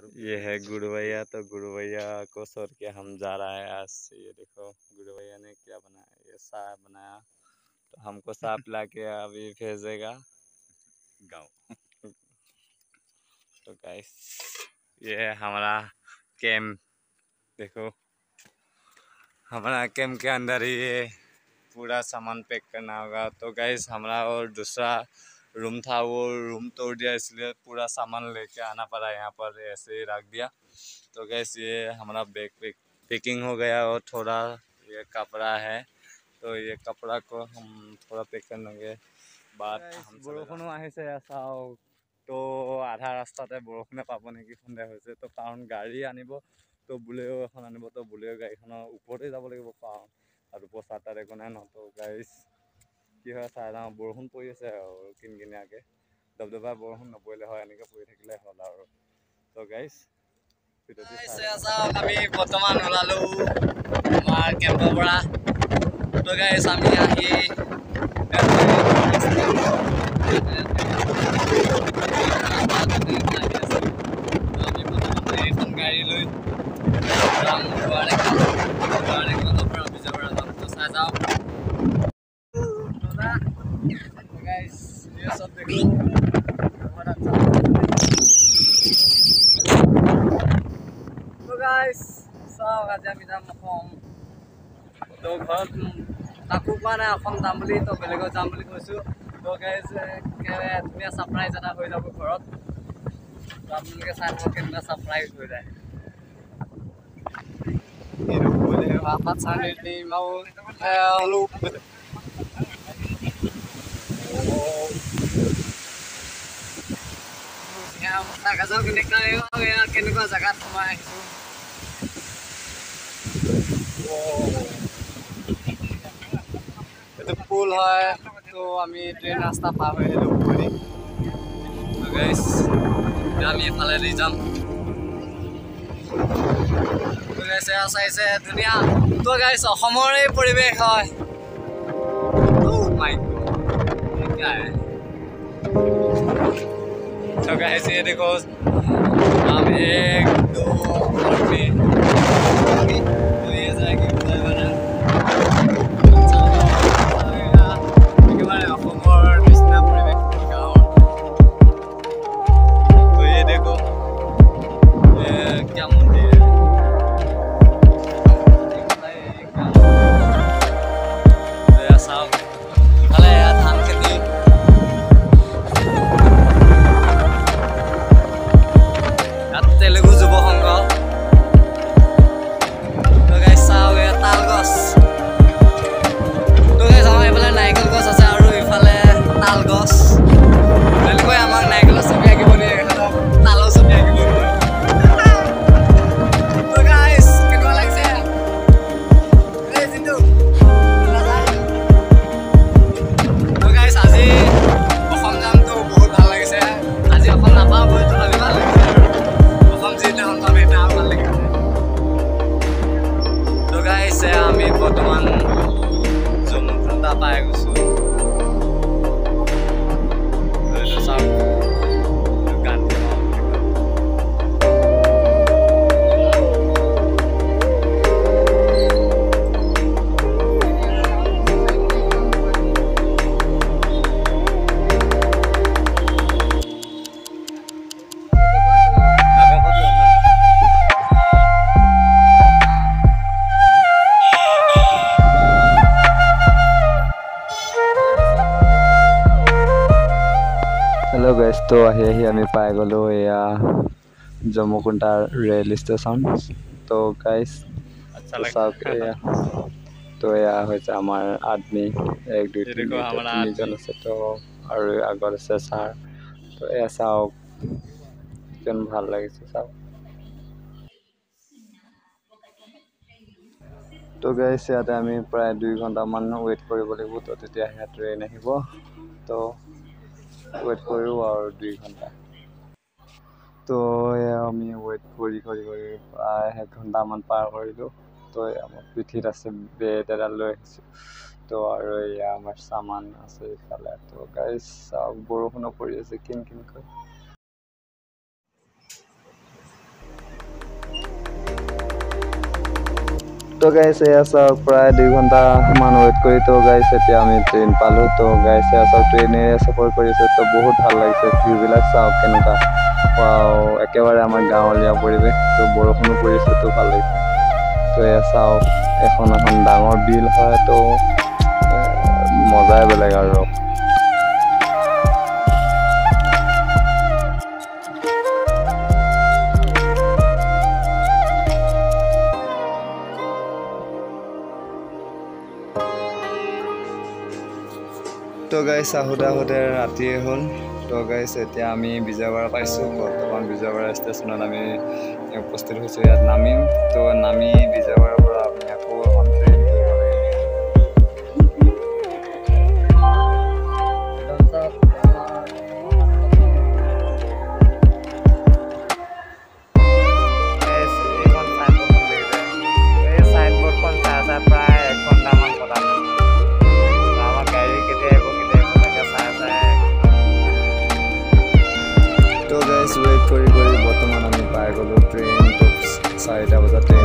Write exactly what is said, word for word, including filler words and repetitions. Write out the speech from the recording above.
ये है गुरु भैया। तो गुरु भैया को छोड़ के हम जा रहे हैं आज से। ये देखो गुरु भैया ने क्या बनाया, ये साग बनाया। तो हमको साग ला के अभी भेजेगा गाँव। तो गाइस ये है हमारा कैंप। देखो हमारा कैंप के अंदर ही ये पूरा सामान पैक करना होगा। तो गाइस हमारा और दूसरा रूम था, वो रूम तोड़ दिया, इसलिए पूरा सामान लेके आना पड़ा, यहाँ पर ऐसे ही रख दिया। तो गैस ये हमारा बैग पैक पैकिंग हो गया। और थोड़ा ये कपड़ा है, तो ये कपड़ा को हम थोड़ा पैक करने के बाद हम बरखुणो आहिছে চাওক। तो आधा रास्ताते बरखुणे पाब नेকি सन्देह হৈছে। तो कारण गाड़ी आनिब, तो बुलेरो এখন আনিব। तो बुलेरो गाড়ীখনৰ ওপৰতে যাব লাগিব কাৰণ আৰু পছা তাত একো নাই ন। তো গাইছ কি হয় চাই যাওঁ, বৰষুণ পৰি আছে আৰু কিনকিনীয়াকৈ। দবদবা বৰষুণ নপৰিলে হয়, এনেকৈ পৰি থাকিলে হ'ল আৰু। তো গাইছ আমি বৰ্তমান ওলালো আমাৰ কেম্পৰ পৰা। তো গাইছ আমি আহি এখন গাড়ী লৈ যাম চাই যাওঁ। गाइस ये सब देखो बहुत अच्छा। तो गाइस सब आज আমি যাম অসম। তো ঘৰত তাকো কোৱা নাই অসম যাম বুলি, তো বেলেগত যাম বুলি কৈছোঁ। তো গাইস ধুনীয়া ছাৰপ্ৰাইজ এটা হৈ যাব ঘৰত। তো আপোনালোকে চাই থাকক কেনেকুৱা ছাৰপ্ৰাইজ হৈ যায়। Ini boleh rapat sana di mau lu tak kasih kene kaya ya kene ko jagat sama itu. Itu pool hai, to ami train rasta par hoye hello pori. To guys, ami phale di jam. To guys asa ase dunia. To guys অসমৰে পৰিবেশ হয়। Oh my god. क्या है? तो guys ये देखो हम एक दो और तीन तो ये जाएगी उधर बना के बारे में खबर बिस्ना परिवेश गाँव। तो ये देखो ये क्या मंदिर है, तो ऐसा भले यार धान खेती तेलुगु যুৱ সংঘ। তো গাইছ চাওক এয়া তাল গছ। তো গাইছ আমাৰ এইফালে নাৰিকল গছ আছে আৰু ইফালে তাল গছ। বেলেগকৈ আমাক নাৰিকলৰ ছবি আঁকিব দিয়ে, সিহঁতক তালৰ ছবি আঁকিব দিয়ে। তো গাইছ কেনেকুৱা লাগিছে এই জিন্তু? তো গাইছ আজি অসম যামতো বহুত ভাল লাগিছে। আজি অসম নাপাওঁ বুলি তথাপি ভাল লাগিছে আৰু। तो गाइस আমি বৰ্তমান জম্মুকুন্দা পাই গৈছো। हेलो गाइस, तो आহি আহি আমি পাই গ'লো এয়া জম্মুকুন্দা ৰেল ষ্টেচন। তো গাইস চাওক এয়া, তো এয়া হৈছে আমাৰ আদমি এক দুই তিনিজন আছে। তো আৰু আগত আছে ছাৰ। তো এয়া চাওক কিমান ভাল লাগিছে চাওক। তো গাইস ইয়াতে আমি প্ৰায় দুই ঘণ্টামান ৱেইট কৰিব লাগিব, তো তেতিয়াহে ট্ৰেইন আহিব। তো ৱেইট কৰোঁ আৰু দুই ঘণ্টা। তো এয়া আমি ৱেইট কৰি কৰি কৰি প্ৰায় এক ঘণ্টামান পাৰ কৰিলোঁ। তো আমাৰ পিঠিত আছে বেড এডাল লৈ আহিছোঁ। তো আৰু এয়া আমাৰ সামান আছে ইফালে। তো গাইছ চাওক বৰষুণো পৰি আছে কিন কিনকৈ। তো গাইছ এয়া চাওক প্ৰায় দুই ঘণ্টা মান ৱেইট কৰি তো গাইছ এতিয়া আমি ট্ৰেইন পালো তো গাইছ এয়া চাওক ট্ৰেইনেৰে সফৰ কৰিছে তো বহুত ভাল লাগিছে ভিউবিলাক চাওক কেনেকুৱা ৱাও একেবাৰে আমাৰ গাঁৱলীয়া পৰিৱেশ তো বৰষুণো পৰিছে তো ভাল লাগিছে তো এয়া চাওক এখন এখন ডাঙৰ বিল হয় তো মজাই বেলেগ আৰু তো গাইছ আহোঁতে আহোঁতে ৰাতিয়ে হ'ল তো গাইছ এতিয়া আমি বিজয়বাড়া পাইছোঁ বৰ্তমান বিজয়বাড়া ষ্টেচনত আমি উপস্থিত হৈছোঁ ইয়াত নামিম তো নামি বিজয়বাড়াৰ পৰা আমি আকৌ এখন ট্ৰেইন ধৰিব লাগিব ৱেইট কৰি কৰি বৰ্তমান আমি পাই গ'লোঁ ট্ৰেইন তো চাৰিটা বজাত